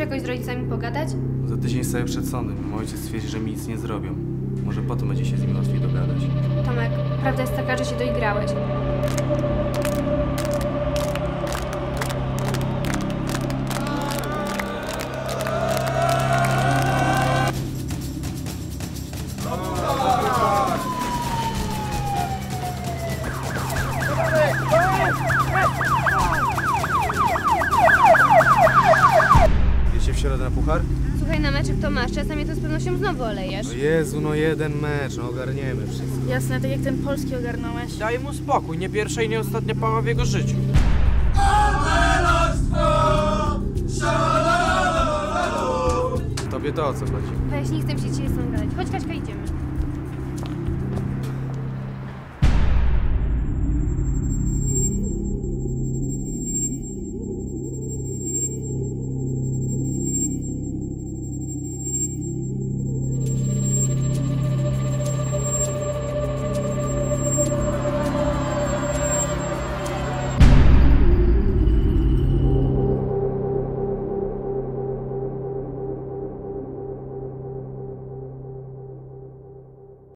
jakoś z rodzicami pogadać? Za tydzień staję przed sądem. Mój ojciec twierdzi, że mi nic nie zrobią. Może potem będzie się z nimi łatwiej dogadać. Tomek, prawda jest taka, że się doigrałeś. Jedziecie w środę na puchar? Słuchaj, na meczek to masz, czasem je to z pewnością znowu olejesz. No Jezu, no jeden mecz, no ogarniemy wszystko. Jasne, tak jak ten polski ogarnąłeś. Daj mu spokój, nie pierwsza i nie ostatnia pała w jego życiu. Tobie to o co chodzi? Weź, nie chcę się dzisiaj z tą gadać. Chodź, Kaśka, idziemy.